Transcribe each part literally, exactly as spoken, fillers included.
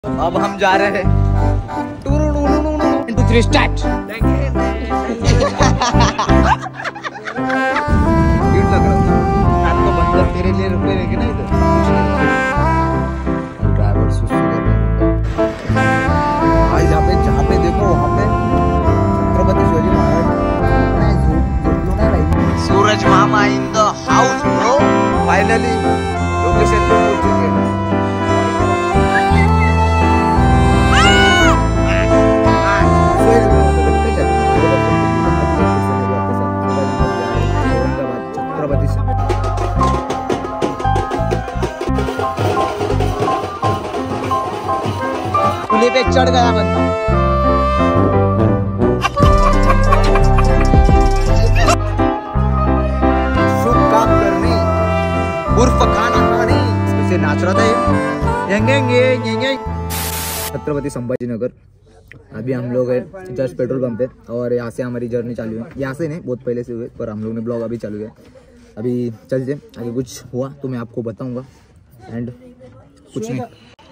अब हम जा रहे हैं टू थ्री स्टार्ट। क्यूट लग रहा है आपको, मतलब तेरे लिए रुपए लेके ना इधर। ड्राइवर सुसु कर रहा है भाई, जहाँ पे जहाँ पे देखो वहाँ पे छत्रपति शिवाजी महाराज। सूरज मामा in the house bro. Finally location पे पहुंच चुके हैं। पुली पे चढ़ गया बंदा। शुभ काम करने उर्फ खाना खाने से नाच रहा था ये। येंगे येंगे येंगे। छत्रपति संभाजी नगर। अभी हम लोग हैं जस्ट पेट्रोल पंप पे और यहाँ से हमारी जर्नी चालू है। यहाँ से नहीं, बहुत पहले से हुए, पर हम लोग ने ब्लॉग अभी चालू किया। अभी चलते आगे, कुछ हुआ तो मैं आपको बताऊंगा। एंड कुछ नहीं,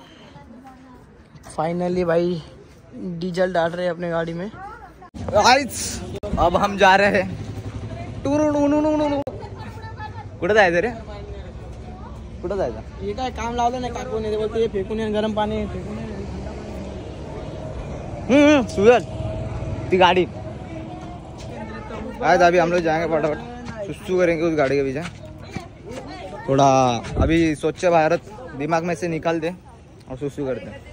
फाइनली भाई डीजल डाल रहे हैं अपने गाड़ी में। अब हम जा रहे हैं कुठं जायचं रे, कुठं जायचं? ये काय काम लावलं नाही काकू ने, बोलते फेकून ये गरम पाणी फेकून ये। हम्म सूरज ती गाड़ी आज अभी हम लोग जाएंगे फटाफट, सुसु करेंगे उस गाड़ी के पीछे। थोड़ा अभी स्वच्छ भारत दिमाग में से निकाल दे और सुसु करते हैं।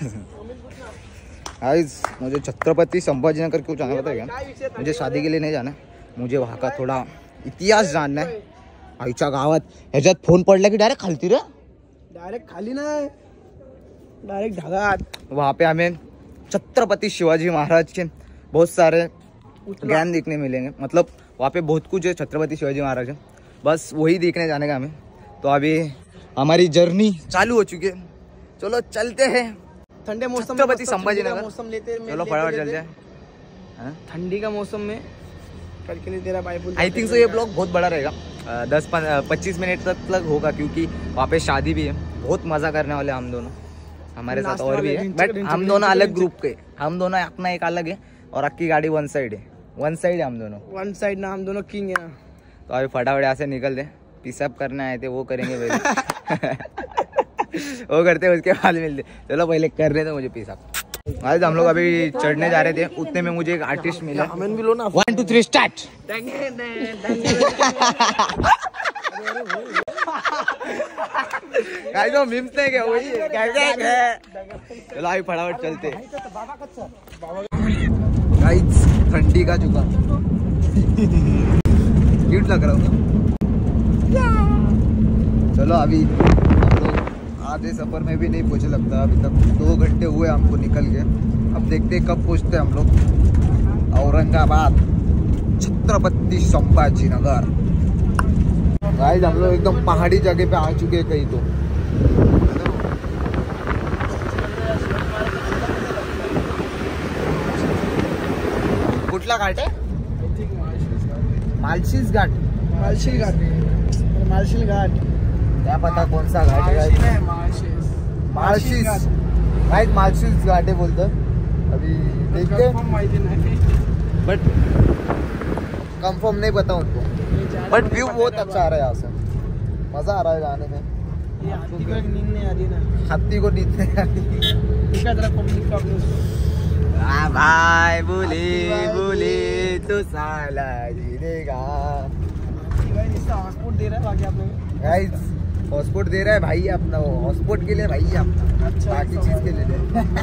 आज मुझे छत्रपति संभाजी नगर क्यों जाना पता है क्या? मुझे शादी के लिए नहीं जाना, मुझे वहाँ का थोड़ा इतिहास जानना है। आईच्या गावात ह्याच्यात फोन पडला की डायरेक्ट खालती रे, डायरेक्ट खाली नाही, डायरेक्ट ढगात। वहाँ पे हमें छत्रपति शिवाजी महाराज के बहुत सारे ज्ञान देखने मिलेंगे। मतलब वहाँ पे बहुत कुछ है छत्रपति शिवाजी महाराज है, बस वही देखने जाने का हमें। तो अभी हमारी जर्नी चालू हो चुकी है, चलो चलते हैं। ठंडे मौसम में छत्रपति संभाजी नगर मौसम लेते, चलो फटाफट चलते हैं। ठंडी का मौसम में करके लिए तेरा भाई। आई थिंक सो ये ब्लॉग बहुत बड़ा रहेगा, दस पच्चीस मिनट तक तक होगा, क्योंकि वहाँ पे शादी भी है। बहुत मजा करने वाले हम दोनों, हमारे साथ और भी है, बट हम दोनों अलग ग्रुप के। हम दोनों अपना एक अलग है और आपकी गाड़ी वन साइड है, वन साइड है हम दोनों, वन साइड ना, हम दोनों किंग है ना। तो अभी फटाफट यहाँ से निकल दे, पिसअप करने आए थे वो करेंगे पहले। वो करते उसके बाद मिलते। चलो पहले कर रहे थे मुझे पिसअप। आज हम लोग अभी चढ़ने जा रहे थे, उतने में मुझे एक आर्टिस्ट मिला। One two three start. Guys वो मीम्स नहीं क्या वही है, चलो अभी फटाफट चलते। गाइस ठंडी का जुका क्यूट लग रहा हूँ। चलो अभी हम लोग आधे सफर में भी नहीं पहुंचे लगता, अभी तक दो घंटे हुए हमको निकल के। अब देखते हैं कब पहुंचते हम लोग औरंगाबाद छत्रपति संभाजी नगर। गाइस हम लोग एकदम पहाड़ी जगह पे आ चुके हैं कहीं तो। कुठला घाट है? मालशीज घाट। मालशील घाट, मालशील घाट क्या पता कौन सा घाट है। मालशीज राइट, मालशीज घाट है बोलते। अभी देखते हैं, बट कंफर्म नहीं पता उनको, बट व्यू बहुत अच्छा आ रहा है यहाँ से, मजा आ रहा है जाने में। ये हाथी को नींद नहीं आ रही ना, हाथी को नींद नहीं आ रही। भाई बोले बोले तो साला जीनेगा। हॉस्पोर्ट दे रहा है बाकी आप लोग। गाइस हॉस्पोर्ट दे रहा है भाई अपना, वो हॉस्पोर्ट के लिए भाई अपना, अच्छा, बाकी चीज के लिए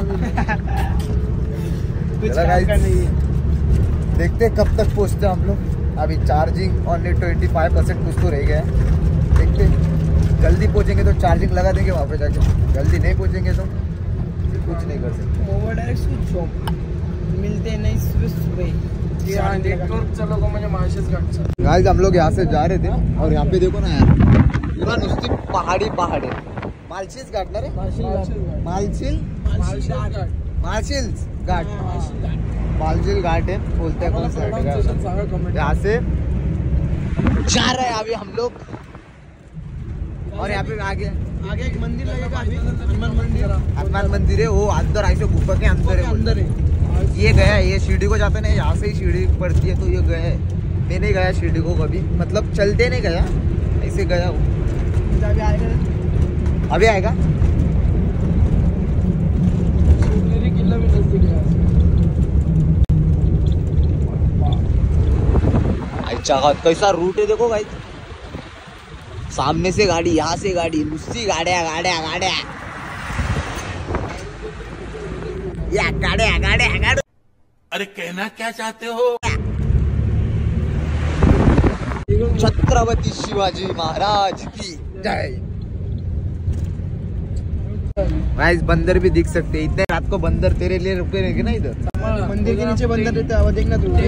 कुछ नहीं। देखते कब तक पहुँचते हम लोग। अभी charging only twenty five percent कुछ तो रह गया है। देखते जल्दी पहुँचेंगे तो चार्जिंग लगा देंगे वहाँ पे जाके, जल्दी नहीं पहुँचेंगे तो कुछ नहीं कर सकते। ओवर डायरेक्ट स्विच ऑफ मिलते नहीं सुबह सुबह। चलो मुझे मालशीज घाट। गाइस हम लोग यहाँ से जा रहे थे और यहाँ पे देखो ना यार, पूरा नुस्ती पहाड़ी पहाड़ है। मालशीज घाट ना रे, मालशील मालशील घाट, मालशील घाट है बोलते हैं। कौन सा घाट है? यहाँ से जा रहे हैं अभी हम लोग और यहाँ पे आगे आगे एक मंदिर लगेगा अभी, हनुमान मंदिर। हनुमान मंदिर है वो अंदर, ऐसे गुफा के अंदर है, अंदर है। ये गया है, ये शिरडी को जाता नहीं, यहाँ से ही शिरडी पड़ती है, तो ये गया है। मैं नहीं गया शिरडी को कभी, मतलब चलते नहीं गया, ऐसे गया हूँ। अभी आएगा, अभी आएगा। मेरी किला भी नजदीक है। अच्छा कैसा रूट है देखो भाई, सामने से गाड़ी, यहाँ से गाड़ी, नुस्ती गाड्या गाड्या गाड्या या गाड्या गाड्या गाड्या। अरे कहना क्या चाहते हो? छत्रपति शिवाजी महाराज की जय। गाइस बंदर भी दिख सकते हैं, इतने रात को बंदर तेरे लिए रुके रहेंगे ना इधर। मंदिर के नीचे बंदर रहता है, देखना तू।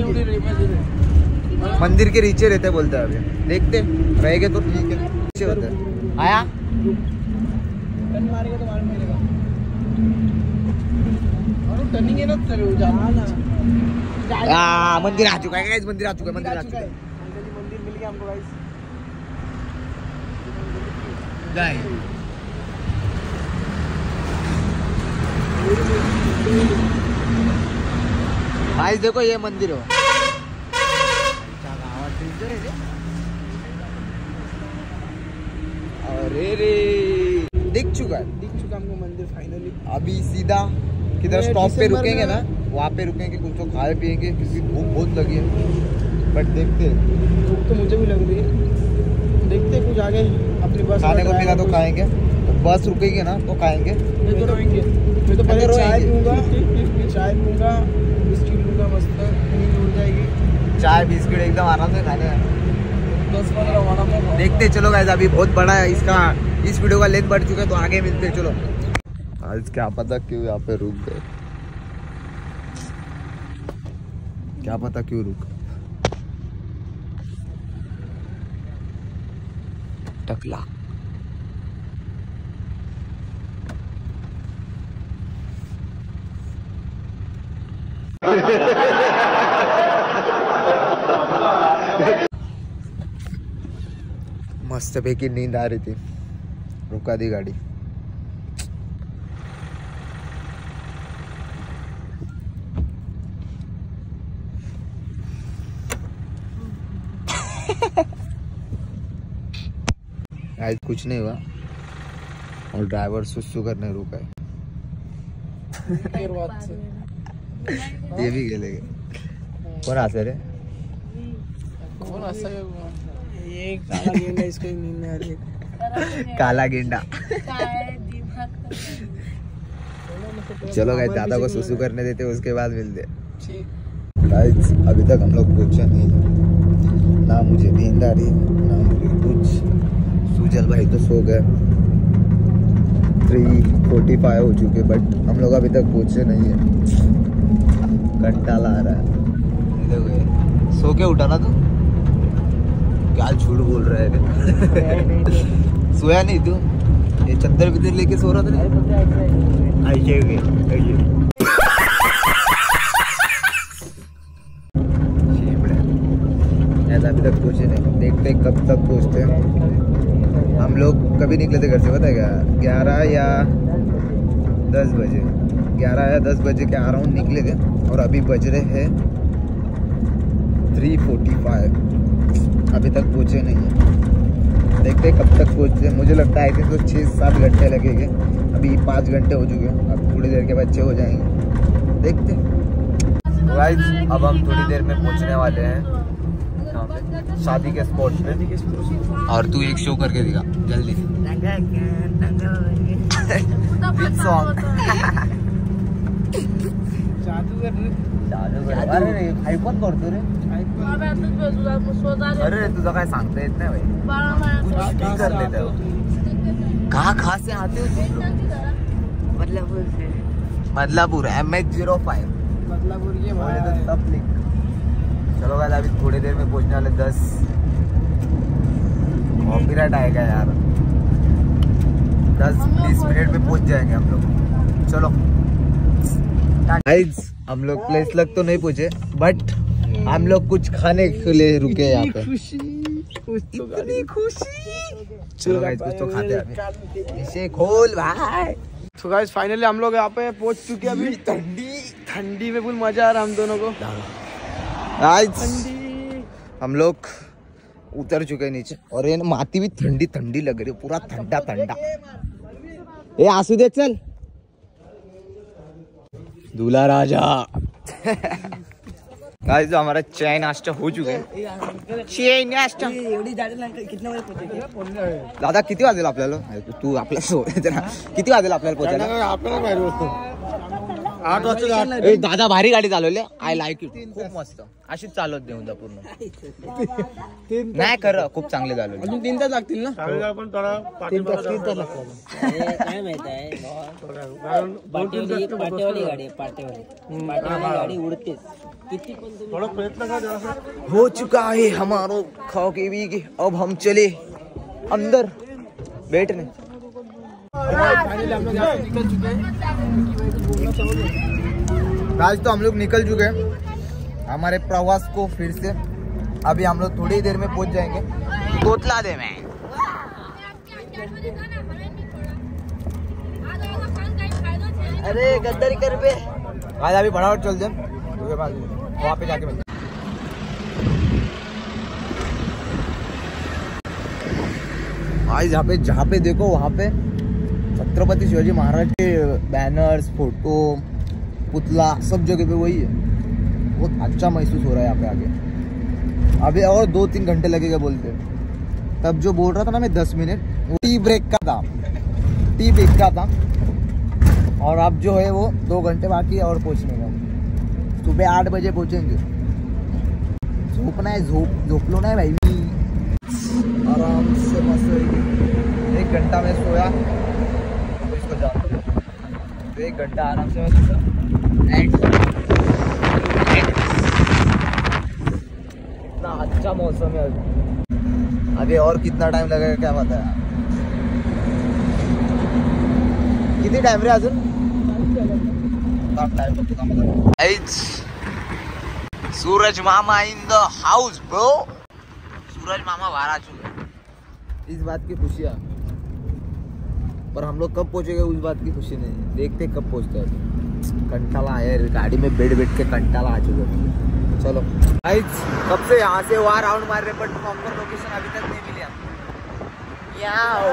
मंदिर के नीचे रहते बोलते हैं, अभी देखते रहेंगे तो ठीक है। नीचे होता है आया, मारेगा तो मालूम मिलेगा। और टर्निंग है ना तेरे वो जाना ना। आ, मंदिर आ चुका है गाइस, मंदिर आ चुका है, मंदिर आ चुका है। मंदिर मिल गया हमको गाइस। गाइस गाइस देखो ये मंदिर हो। अरे रे दिख चुका है, दिख चुका हमको मंदिर फाइनली। अभी सीधा किधर स्टॉप पे रुकेंगे ना, वहाँ पे रुकेंगे, कुछ तो खाए पिएंगे क्योंकि भूख बहुत लगी है। बट देखते भूख तो मुझे भी लग रही है, देखते कुछ आगे अपनी बस खाने को मिला तो खाएंगे, तो बस रुकेगी ना तो खाएंगे। मैं तो रोएंगे, मैं तो पहले चाय पीऊंगा, चाय पीऊंगा, बिस्किट लूंगा, मस्त नींद उड़ जाएगी। चाय बिस्किट एकदम आराम से खाने हैं। दस पंद्रह वाला देखते चलो गाइस, अभी बहुत बड़ा है इसका, इस वीडियो का लेंथ बढ़ चुका है, तो आगे मिलते हैं। चलो आज क्या पता क्यों यहाँ पे रुक गए, क्या पता क्यों रुक। टकला मस्त पैकी नींद आ रही थी, रुका दी गाड़ी। आज कुछ नहीं हुआ और ड्राइवर सुसु करने रुका है। ये भी खेलेंगे। कौन हंस रहे? कौन हंसा है? ये काला गेंडा, इसको नींद नहीं आ रही। काला गेंडा। चलो गाइस दादा को सुसु करने देते, उसके बाद मिलते। गाइस अभी तक हम लोग पहुंचे नहीं, ना मुझे नींद आ रही ना मुझे कुछ। सुजल भाई तो सो गए, थ्री फोर्टी फाइव हो चुके, बट हम लोग अभी तक पहुंचे नहीं है। कंटाला आ रहा है। देखो ये सो के उठा ना तू, क्या झूठ बोल रहा है? सोया नहीं तू? ये चद्दर बिदर लेके सो रहा था ना? ऐसे अभी तक पहुंचे नहीं, देखते कब तक पहुंचते हैं। हम लोग कभी निकले थे घर से, पता है क्या? ग्यारह या दस बजे, ग्यारह या दस बजे के अराउंड निकले थे, और अभी बज रहे हैं थ्री फोर्टी फाइव, अभी तक पहुंचे नहीं है। देखते कब तक पहुंचते हैं। मुझे लगता है कि तो छः सात घंटे लगेंगे, अभी पाँच घंटे हो चुके हैं, अब थोड़ी देर के बाद छः हो जाएंगे, देखते। गाइस अब हम थोड़ी देर में पहुंचने वाले हैं शादी के स्पॉट पे, और तू एक शो करके दिखा जल्दी। सॉन्ग अरे आयफोन करतो रे, अरे तुझा काय सांगता येत नाही भाई, कुछ कर लेते हो। कहाँ कहाँ से आते हो? बदलापुर से। Badlapur M H zero five Badlapur ये सब लिख। चलो गाइस अभी थोड़ी देर में पहुंचने वाले दस। कॉपीराइट आएगा यार, दस बीस मिनट में पहुंच जाएंगे हम लोग। चलो गाइस हम लोग प्लेस लग तो नहीं पहुंचे, बट हम लोग कुछ खाने के लिए रुके यहाँ पे। खुशी, कुछ तो इतनी खुशी चलो गाइस कुछ तो खाते हैं। इसे खोल भाई। तो गाइस फाइनली हम लोग यहाँ पे पहुंच चुके हैं। अभी ठंडी ठंडी में फुल मजा आ रहा है हम दोनों को। गाइस हम लोग उतर चुके हैं नीचे और ये माटी भी ठंडी ठंडी लग रही है, पूरा ठंडा ठंडा। ए आंसू दे चल दूल्हा राजा। गाइस जो हमारा चाय नाश्ता हो चुका है। चाय नाश्ता दादा किती वाजेल आपल्याला? तू आपल्या सोडायचं ना, किती वाजेल आपल्याला पोहोचायला? आठ वाजता. ए दादा भारी गाडी चालवली, आय लाईक इट. खूप मस्त, अशीच चालवत देऊन जा पूर्ण. नाही खरं खूप चांगले चालवले. अजून तीन तास लागतील ना? पण थोडा तीन तास तीन तास लागतात. काय माहित आहे पाटेवाली पाटेवाली गाडी पाटेवाली पाटेवाली गाडी उडतेच. किती पण थोड़ा प्रयत्न कर जरा सा. हो चुका है हमारो खाओ के भी के अब हम चले अंदर बैठने. फाइनली हम लोग यहाँ से निकल चुके हैं। आज तो हम लोग निकल चुके हैं हमारे प्रवास को फिर से. अभी हम लोग थोड़ी देर में पहुंच जाएंगे कोतला दे में. अरे गद्दारी कर पे आज अभी फटाफट चल जाए वहाँ पे जाके मिलते. आज यहाँ पे जहाँ पे देखो वहाँ पे छत्रपति शिवाजी महाराज के बैनर्स, फोटो, पुतला सब जगह पे वही है. बहुत अच्छा महसूस हो रहा है यहाँ पे आगे. अभी और दो तीन घंटे लगेगा बोलते. तब जो बोल रहा था ना मैं दस मिनट, वो टी ब्रेक का था, टी ब्रेक का था. और अब जो है वो दो घंटे बाकी है और पहुँचने का. सुबह आठ बजे पहुँचेंगे. झोपना है, झोप झोपलो नहीं भाई. आराम से मस्त एक घंटा में सोया. इसको जाओ तो एक घंटा आराम से मैं सोया. इतना अच्छा मौसम है अभी. अभी और कितना टाइम लगेगा क्या पता है. किती टाइम रे अजून? सूरज मामा in the house bro. Suraj मामा बाहर आ चुके हैं. इस बात की खुशी है, पर हम लोग कब पहुंचेंगे उस बात की खुशी नहीं है. देखते कब पहुंचते हैं. कंटाला है गाड़ी में बैठ बैठ के कंटाला आ चुके हैं. चलो गाइस कब से यहाँ से वहाँ राउंड मार रहे बट प्रॉपर लोकेशन अभी तक नहीं मिली हमको. याओ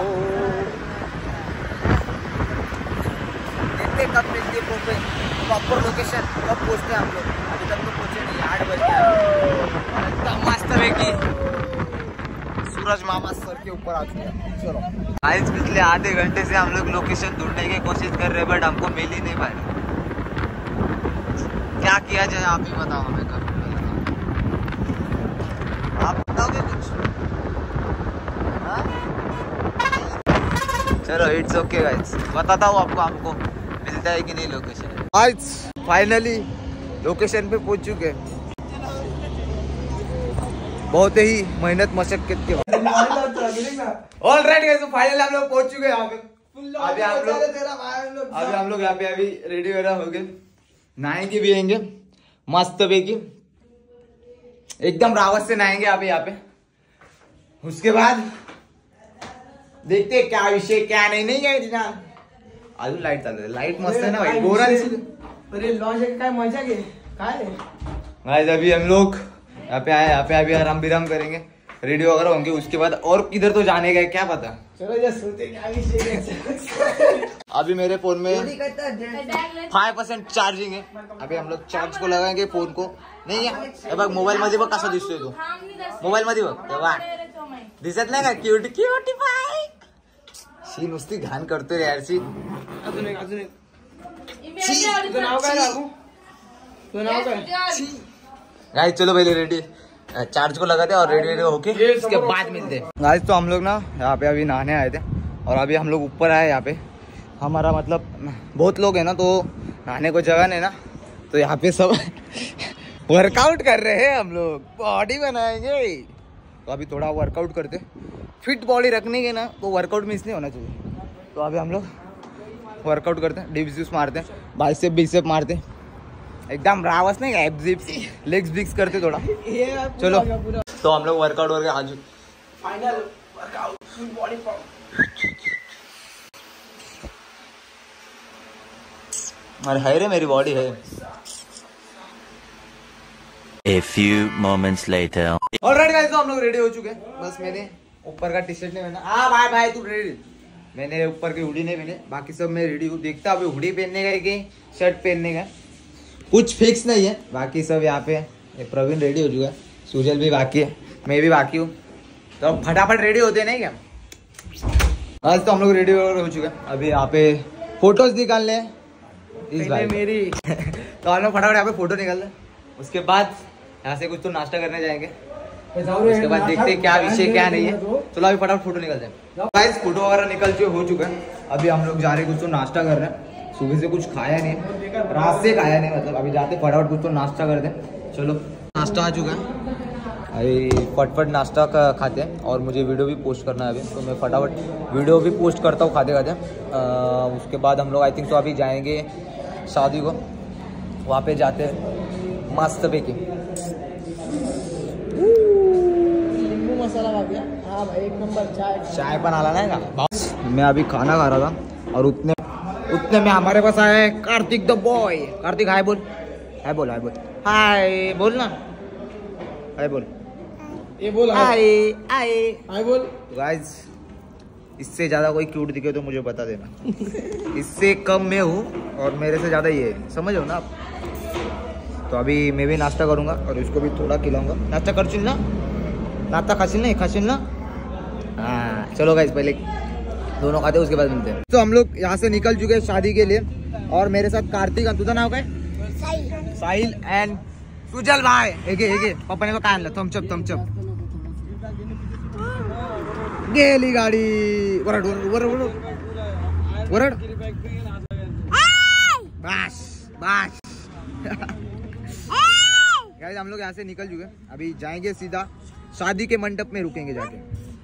देखते कब मिलती है प्रॉपर लोकेशन, कब पहुँचते हैं हम लोग. अभी तक तो पहुँचे नहीं. आठ बजे एकदम मस्त है कि सूरज मामा सर के ऊपर आ चुके हैं. चलो आज पिछले आधे घंटे से हम लोग लोकेशन ढूंढने की कोशिश कर रहे हैं बट हमको मिल ही नहीं पाए. क्या किया जाए आप ही बताओ हमें. कर आप बताओगे कुछ? हाँ? चलो इट्स ओके गाइस, बताता हूँ आपको हमको मिलता है कि नहीं लोकेशन. आज फाइनली लोकेशन पे पहुंच चुके हैं. बहुत ही मेहनत मशक्कत के बाद ऑलराइट गाइस फाइनली हम लोग पहुंच चुके हैं यहाँ पे. अभी हम लोग अभी हम लोग यहाँ पे अभी रेडी वगैरह हो गए. नहाएंगे भी आएंगे मस्त बेगी एकदम रावत से नहाएंगे अभी यहाँ पे. उसके बाद देखते क्या विषय क्या नहीं. नहीं गए ना अजून लाईट चालू आहे. लाईट मस्त आहे ना भाई. गोरा अरे लॉन्च काय मजा घे काय. गाइस अभी हम लोग यहाँ पे आए. यहाँ पे अभी आराम विराम करेंगे, रेडी वगैरह होंगे. उसके बाद और किधर तो जाने का क्या पता. चलो जा सोते क्या विषय. अभी मेरे फोन में फाइव परसेंट चार्जिंग है. अभी हम लोग चार्ज को लगाएंगे फोन को. नाही आहे बघ मोबाईल मध्ये बघ कसा दिसतोय तो. मोबाईल मध्ये बघ तेव्हा दिसत नाही का क्यूट क्यूटीफाय. शी नुसती घाण करतोय रे यार. शी अजून एक अजून एक. तुझं नाव काय लागू? तुझं नाव काय? गाइस चलो पहले रेडी चार्ज को लगाते और रेडी रेडी होके उसके बाद मिलते हैं. गाइस तो हम लोग ना यहाँ पे अभी नहाने आए थे और अभी हम लोग ऊपर आए. यहाँ पे हमारा मतलब बहुत लोग हैं ना तो नहाने को जगह नहीं ना, तो यहाँ पे सब वर्कआउट कर रहे हैं. हम लोग बॉडी बनाएंगे तो अभी थोड़ा वर्कआउट करते. फिट बॉडी रखने के ना तो वर्कआउट मिस नहीं होना चाहिए. तो अभी हम लोग वर्कआउट करते हैं, डिप्स डिप्स मारते हैं, बाइसेप बिसेप मारते हैं. एकदम रावस नहीं एब्स लेग्स बिग्स करते थोड़ा. चलो तो हम लोग वर्कआउट करके आज फाइनल अरे है रे, मेरी बॉडी है। A few moments later. Alright guys, तो हम लोग रेडी हो चुके हैं। बस मैंने ऊपर का टी शर्ट नहीं पहना। हाँ भाई भाई तू रेडी? मैंने ऊपर की हुडी नहीं पहने, बाकी सब मैं रेडी हूँ। देखता अभी हुडी पहनने का कि शर्ट पहनने का, कुछ फिक्स नहीं है। बाकी सब यहाँ पे ये प्रवीण रेडी हो चुका है, सुजल भी बाकी है, मैं भी बाकी हूँ। तो फटाफट रेडी होते नहीं क्या? आज तो हम लोग रेडी हो चुके हैं। अभी यहाँ पे फोटोज निकालने हैं इस भाई मेरी तो हम लोग फटाफट यहाँ पे फोटो निकाल रहे, उसके बाद यहाँ से कुछ तो नाश्ता करने जाएंगे। उसके बाद देखते हैं क्या विषय क्या नहीं है। चलो अभी फटाफट फोटो निकल जाए। गाइस फोटो वगैरह निकल चुके हो चुका है। अभी हम लोग जा रहे हैं, कुछ तो नाश्ता कर रहे हैं। सुबह से कुछ खाया नहीं, रात से खाया नहीं, मतलब अभी जाते फटाफट कुछ तो नाश्ता कर दें। चलो नाश्ता आ चुका है, अभी फटफट नाश्ता का खाते हैं। और मुझे वीडियो भी पोस्ट करना है अभी, तो मैं फटाफट वीडियो भी पोस्ट करता हूँ खाते खाते। उसके बाद हम लोग आई थिंक तो अभी जाएंगे शादी को, वहाँ पे जाते हैं मस्त पे की नींबू मसाला आ गया। हाँ भाई एक नंबर चाय चाय पण आला नाही का? मैं अभी खाना खा रहा था और उतने उतने में हमारे पास आया है Kartik the boy. Kartik hi बोल, हाय बोल, हाय बोल, हाय बोल ना, हाय बोल, ये बोल हाय हाय हाय बोल। गाइस इससे ज़्यादा कोई क्यूट दिखे तो मुझे बता देना। इससे कम मैं हूँ और मेरे से ज़्यादा ये है, समझ हो ना आप? तो अभी मैं भी नाश्ता करूँगा और इसको भी थोड़ा खिलाऊंगा। नाश्ता कर चिल ना, नाश्ता खासिल नहीं खासिल ना? हाँ चलो गाइस पहले दोनों खाते उसके बाद मिलते हैं। तो हम लोग यहाँ से निकल चुके हैं शादी के लिए, और मेरे साथ कार्तिक, तुझा नाव काय? साहिल एंड सुजल भाई। एक एक पप्पा ने काय आणलं? थम्सअप थम्सअप गेली गाडी। वरड वरड वरड वरड बस बस। गाइस हम लोग यहाँ से निकल चुके हैं, अभी जाएंगे सीधा शादी के मंडप में, रुकेंगे जाके।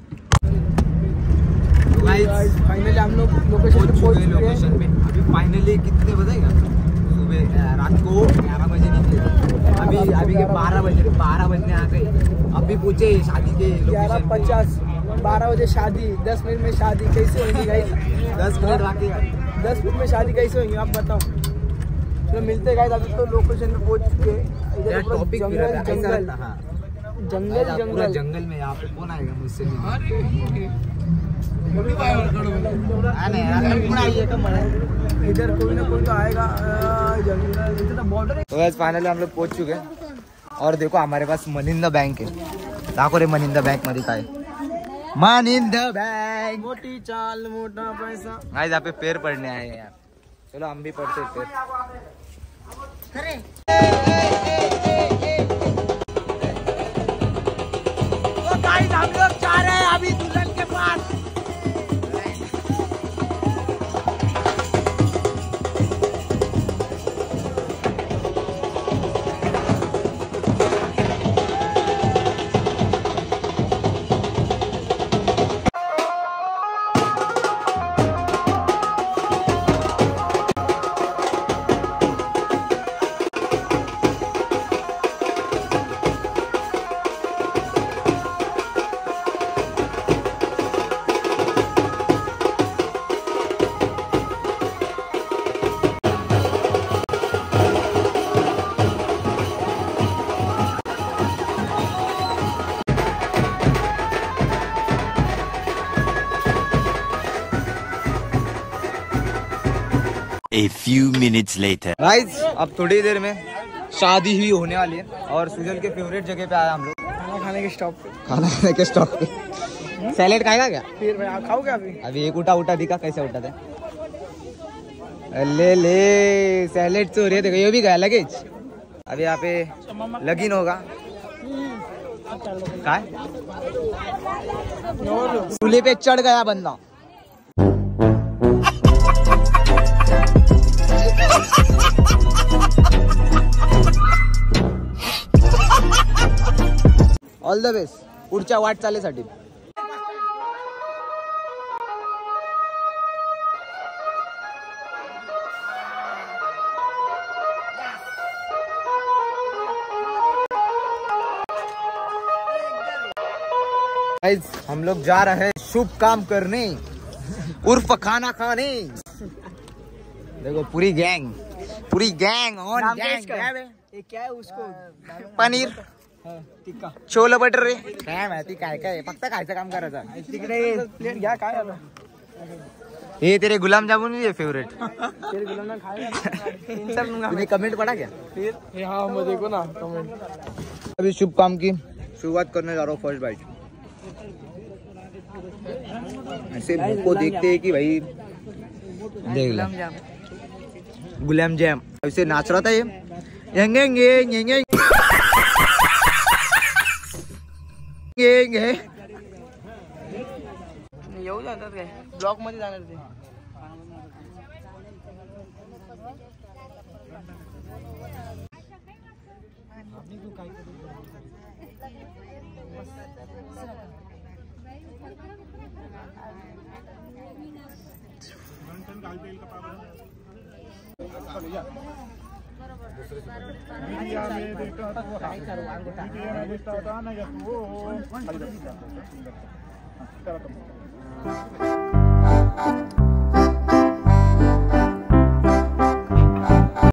फाइनली हम लोग लोकेशन पे पहुंच चुके हैं। लोकेशन पे अभी फाइनली कितने बजेगा? सुबह रात को ग्यारह बजे निकले, अभी अभी के बारह बजे बारह बजने आ गए। अभी पूछे शादी के ग्यारह पचास, बारह बजे शादी, दस मिनट में शादी कैसे होगी गाइस? दस मिनट बाकी है। दस मिनट में शादी कैसे होगी आप बताओ? चलो मिलते गाइस, अभी तो लोकेशन पे पहुंच चुके हैं। इधर पूरा टॉपिक जंगल जंगल हाँ जंगल पूरा जंगल जंगल में। यहाँ पे कौन आएगा मुझसे? इधर कोई ना कोई तो आएगा। जंगल इधर बॉर्डर। तो गाइस फाइनली हम लोग पहुंच चुके हैं, और देखो हमारे पास मनी इन द बैंक है। दाखो रे मनी इन द बैंक मध्ये काय? Money in the bank. मोटी चाल मोटा पैसा। गाइस यहाँ पे पैर पड़ने आए हैं यार, चलो हम भी पढ़ते पैर। तो गाइस हम लोग जा रहे हैं अभी दुल्हन के पास। A few minutes later. Guys अब थोड़ी देर में शादी ही होने वाली है, और सुजल के फेवरेट जगह पे आया हम लोग, खाना खाने के स्टॉप पे। खाना खाने के स्टॉप पे। सैलेड खाएगा क्या? फिर भाई आप खाओगे अभी? अभी एक उठा उठा दिखा कैसे उठा थे। ले ले सैलेड तो रे, देखो ये भी गया लगेज। अभी यहाँ पे लगीन होगा काय? चूल्हे पे चढ़ गया बंदा। ऑल द बेस्ट पुढच्या वाटचालीसाठी। गाइस हम लोग जा रहे हैं शुभ काम करने उर्फ खाना खाने। देखो पूरी गैंग पूरी गैंग ऑन गैंग। ये क्या है उसको पनीर टिक्का छोले भटुरे काय माहिती काय काय फक्त खायचं काम करायचं। तिकडे प्लेट घ्या काय आता हे तेरे गुलाम जामुन भी है फेवरेट। तेरे गुलाम ना खाएगा तीन चार लूंगा तुम्हें कमेंट पढ़ा क्या? फिर ये हाँ मैं देखो ना कमेंट। अभी शुभ काम की शुरुआत करने जा रहा हूँ फर्स्ट बाइट। ऐसे मुंह को देखते हैं कि भाई देख ला गुलाम जाम ऐसे नाच रहा था ये येंगे येंगे येंगे येंगे येऊ जातात काय ब्लॉक मध्ये जाणार ते Gracias.